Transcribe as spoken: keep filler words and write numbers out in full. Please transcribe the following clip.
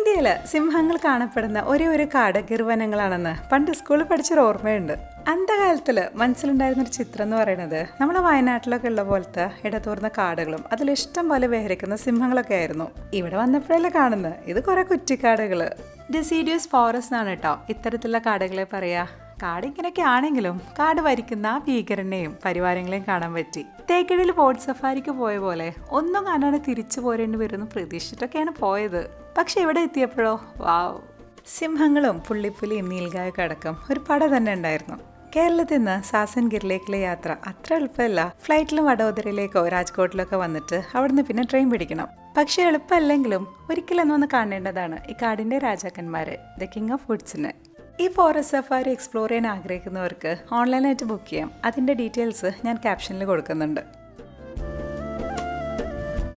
ഇന്ത്യയില് സിംഹങ്ങൾ കാണപ്പെടുന്ന ഒരേ ഒരു കാട് ഗിർ വനങ്ങളാണെന്ന് പണ്ട് സ്കൂളിൽ പഠിച്ചൊരു ഓർമ്മയുണ്ട്. അന്ധകാലത്തില് മനസ്സിലുണ്ടായിരുന്നൊരു ചിത്രം എന്ന് പറയുന്നത് നമ്മളെ വയനാട്ടിലൊക്കെ ഉള്ള പോലത്തെ ഇടതൂർന്ന കാടുകളും അതിലിഷ്ടം പോലെ വിഹരിക്കുന്ന സിംഹങ്ങളൊക്കെ ആയിരുന്നു. ഇവിടെ വന്നപ്പോഴല്ലേ കാണുന്നത് ഇത് കുറെ കുറ്റിക്കാടുകള്. ഡെസിഡിയസ് ഫോറസ്റ്റ് ആണ് കേട്ടോ ഇത്തരത്തിലുള്ള കാടുകളെ പറയാ. കാട് ഇങ്ങനെയൊക്കെ ആണെങ്കിലും കാട് വരിക്കുന്ന ആ ഭീകരനെയും പരിവാരങ്ങളെയും കാണാൻ പറ്റി. തേക്കടിയിൽ ബോട്ട് സഫാരിക്ക് പോയ പോലെ ഒന്നും കാണാതെ തിരിച്ചു പോരേണ്ടി വരുമെന്ന് പ്രതീക്ഷിച്ചിട്ടൊക്കെയാണ് പോയത്. പക്ഷെ ഇവിടെ എത്തിയപ്പോഴോ വാവ്, സിംഹങ്ങളും പുള്ളിപ്പുലിയും നീൽഗായൊക്കെ അടക്കം ഒരു പട തന്നെ ഉണ്ടായിരുന്നു. കേരളത്തിൽ നിന്ന് സാസൻ ഗിറിലേക്കുള്ള യാത്ര അത്ര എളുപ്പമല്ല. ഫ്ലൈറ്റിലും വഡോദരയിലേക്കോ രാജ്കോട്ടിലൊക്കെ വന്നിട്ട് അവിടുന്ന് പിന്നെ ട്രെയിൻ പിടിക്കണം. പക്ഷെ എളുപ്പമല്ലെങ്കിലും ഒരിക്കലും ഒന്ന് കാണേണ്ടതാണ് ഈ കാടിന്റെ രാജാക്കന്മാരെ, ദ കിങ് ഓഫ് വുഡ്സിനെ. ഈ ഫോറസ്റ്റ് സഫാരി എക്സ്പ്ലോർ ചെയ്യാൻ ആഗ്രഹിക്കുന്നവർക്ക് ഓൺലൈനായിട്ട് ബുക്ക് ചെയ്യാം. അതിൻ്റെ ഡീറ്റെയിൽസ് ഞാൻ ക്യാപ്ഷനിൽ കൊടുക്കുന്നുണ്ട്.